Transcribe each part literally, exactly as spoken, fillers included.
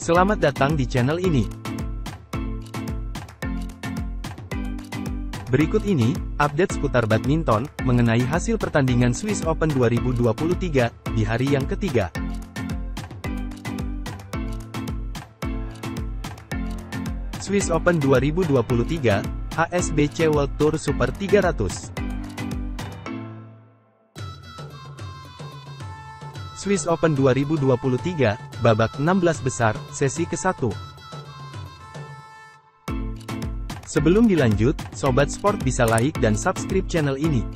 Selamat datang di channel ini. Berikut ini, update seputar badminton, mengenai hasil pertandingan Swiss Open dua ribu dua puluh tiga, di hari yang ketiga. Swiss Open dua ribu dua puluh tiga, H S B C World Tour Super tiga ratus. Swiss Open dua ribu dua puluh tiga, babak enam belas besar, sesi ke satu. Sebelum dilanjut, Sobat Sport bisa like dan subscribe channel ini.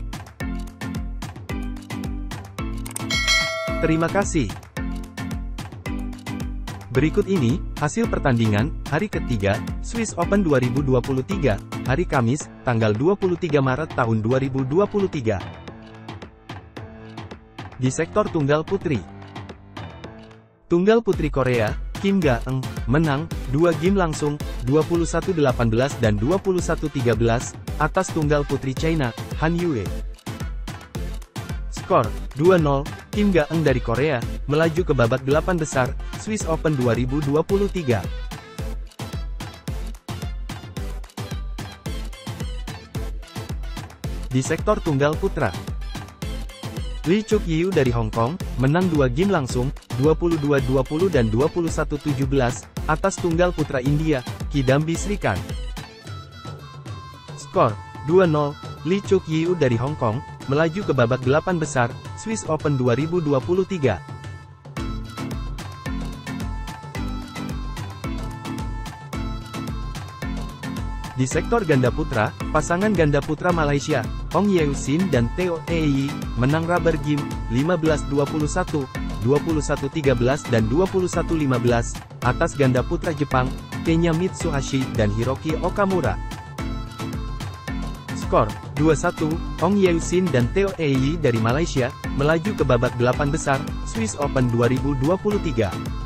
Terima kasih. Berikut ini, hasil pertandingan, hari ketiga, Swiss Open dua ribu dua puluh tiga, hari Kamis, tanggal dua puluh tiga Maret tahun dua ribu dua puluh tiga. Di sektor tunggal putri. Tunggal putri Korea, Kim Ga-eun, menang, dua game langsung, dua puluh satu delapan belas dan dua puluh satu tiga belas, atas tunggal putri China, Han Yue. Skor, dua nol, Kim Ga-eun dari Korea, melaju ke babak delapan besar, Swiss Open dua ribu dua puluh tiga. Di sektor tunggal putra. Lee Chuk-yiu dari Hong Kong, menang dua game langsung, dua puluh dua dua puluh dan dua puluh satu tujuh belas, atas tunggal putra India, Kidambi Srikanth. Skor, dua nol, Lee Chuk-yiu dari Hong Kong, melaju ke babak delapan besar, Swiss Open dua ribu dua puluh tiga. Di sektor ganda putra, pasangan ganda putra Malaysia, Ong Yeo Sin dan Theo Ei, menang rubber game, lima belas dua puluh satu, dua puluh satu tiga belas dan dua puluh satu lima belas, atas ganda putra Jepang, Kenya Mitsuhashi dan Hiroki Okamura. Skor, dua satu, Ong Yeo Sin dan Theo Ei dari Malaysia, melaju ke babak delapan besar, Swiss Open dua ribu dua puluh tiga.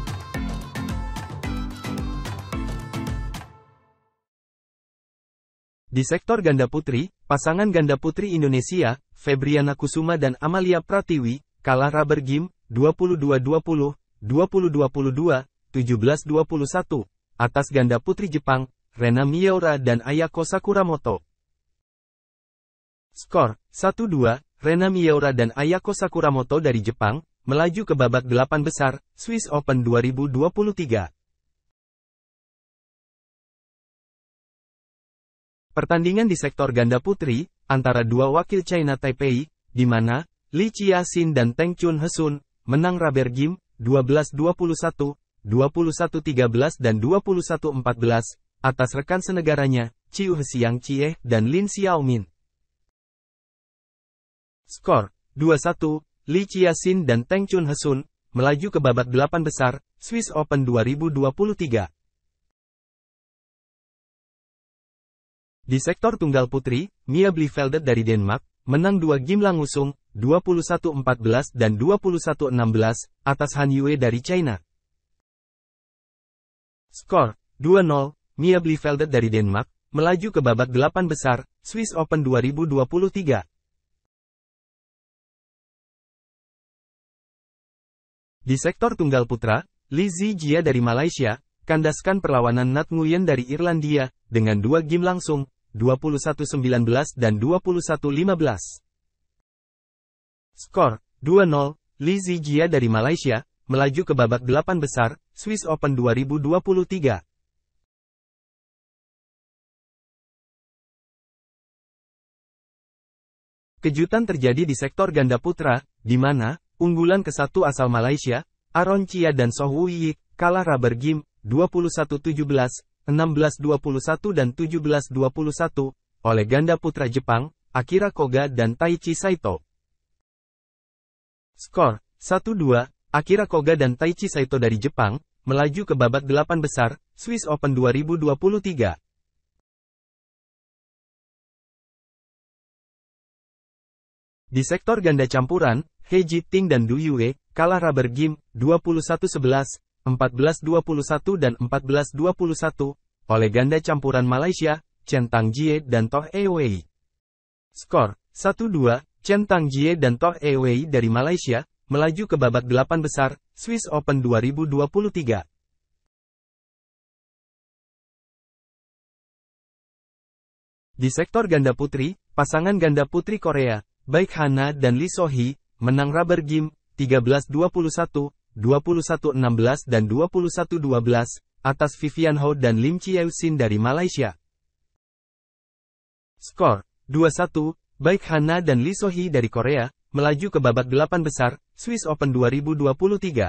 Di sektor ganda putri, pasangan ganda putri Indonesia, Febriana Kusuma dan Amalia Pratiwi, kalah rubber game, dua puluh dua dua puluh, dua puluh dua puluh dua, tujuh belas dua puluh satu, atas ganda putri Jepang, Rena Miyaura dan Ayako Sakuramoto. Skor, satu dua, Rena Miyaura dan Ayako Sakuramoto dari Jepang, melaju ke babak delapan besar, Swiss Open dua ribu dua puluh tiga. Pertandingan di sektor ganda putri, antara dua wakil China Taipei, di mana, Lee Chia-sin dan Teng Chun Hesun, menang rubber game, dua belas dua puluh satu, dua puluh satu tiga belas dan dua puluh satu empat belas, atas rekan senegaranya, Chiu Hsiang Chie dan Lin Xiaomin. Skor, dua satu, Lee Chia-sin dan Teng Chun Hesun, melaju ke babak delapan besar, Swiss Open dua ribu dua puluh tiga. Di sektor tunggal putri, Mia Bliveldet dari Denmark, menang dua game langsung, dua puluh satu empat belas dan dua puluh satu enam belas, atas Han Yue dari China. Skor, dua nol, Mia Bliveldet dari Denmark, melaju ke babak delapan besar, Swiss Open dua ribu dua puluh tiga. Di sektor tunggal putra, Lee Zijia dari Malaysia, kandaskan perlawanan Nat Nguyen dari Irlandia, dengan dua game langsung, dua puluh satu sembilan belas dan dua puluh satu lima belas. Skor, dua nol, Lee Zijia dari Malaysia, melaju ke babak delapan besar, Swiss Open dua ribu dua puluh tiga. Kejutan terjadi di sektor ganda putra, di mana, unggulan ke satu asal Malaysia, Aaron Chia dan Soh Woo Yik, kalah rubber game, dua puluh satu tujuh belas, enam belas dua puluh satu dan tujuh belas dua puluh satu, oleh ganda putra Jepang, Akira Koga dan Taichi Saito. Skor, satu dua, Akira Koga dan Taichi Saito dari Jepang, melaju ke babak delapan besar, Swiss Open dua ribu dua puluh tiga. Di sektor ganda campuran, He Jiting dan Du Yue, kalah rubber game, dua puluh satu sebelas, empat belas dua puluh satu dan empat belas dua puluh satu, oleh ganda campuran Malaysia, Chen Tangjie dan Toh Ewei. Skor, satu dua, Chen Tangjie dan Toh Ewei dari Malaysia, melaju ke babak delapan besar, Swiss Open dua ribu dua puluh tiga. Di sektor ganda putri, pasangan ganda putri Korea, Baek Hana dan Lee So-hee, menang rubber game, tiga belas dua puluh satu, dua puluh satu enam belas dan dua puluh satu dua belas, atas Vivian Ho dan Lim Chieu-shin dari Malaysia. Skor, dua satu, Baek Hana dan Lee So-hee dari Korea, melaju ke babak delapan besar, Swiss Open dua ribu dua puluh tiga.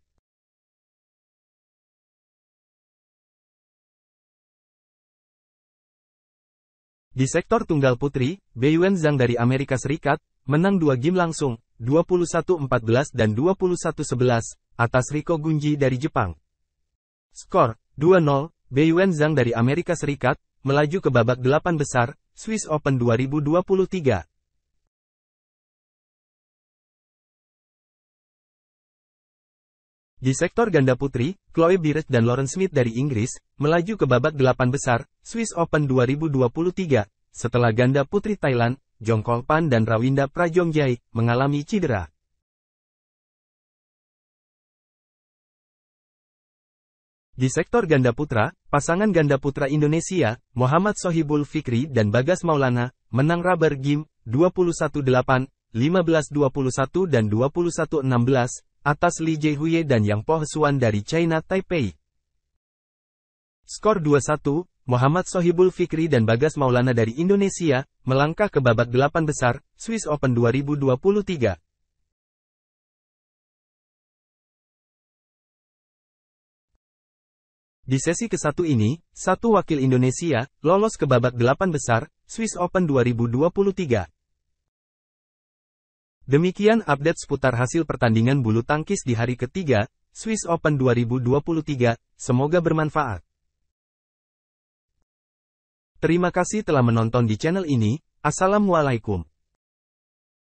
Di sektor tunggal putri, Beiyuan Zhang dari Amerika Serikat, menang dua game langsung, dua puluh satu empat belas dan dua puluh satu sebelas, atas Riko Gunji dari Jepang. Skor, dua nol, Beiyuan Zhang dari Amerika Serikat, melaju ke babak delapan besar, Swiss Open dua ribu dua puluh tiga. Di sektor ganda putri, Chloe Birch dan Lauren Smith dari Inggris, melaju ke babak delapan besar, Swiss Open dua ribu dua puluh tiga, setelah ganda putri Thailand, Jongkol Pan dan Rawinda Prajongjai, mengalami cedera. Di sektor ganda putra, pasangan ganda putra Indonesia, Muhammad Sohibul Fikri dan Bagas Maulana, menang rubber game, dua puluh satu delapan, lima belas dua puluh satu dan dua puluh satu enam belas, atas Lee Jae-huye dan Yang Po Hsuan dari China Taipei. Skor dua satu, Muhammad Sohibul Fikri dan Bagas Maulana dari Indonesia, melangkah ke babak delapan besar, Swiss Open dua ribu dua puluh tiga. Di sesi ke satu ini, satu wakil Indonesia, lolos ke babak delapan besar, Swiss Open dua ribu dua puluh tiga. Demikian update seputar hasil pertandingan bulu tangkis di hari ketiga, Swiss Open dua ribu dua puluh tiga, semoga bermanfaat. Terima kasih telah menonton di channel ini, Assalamualaikum.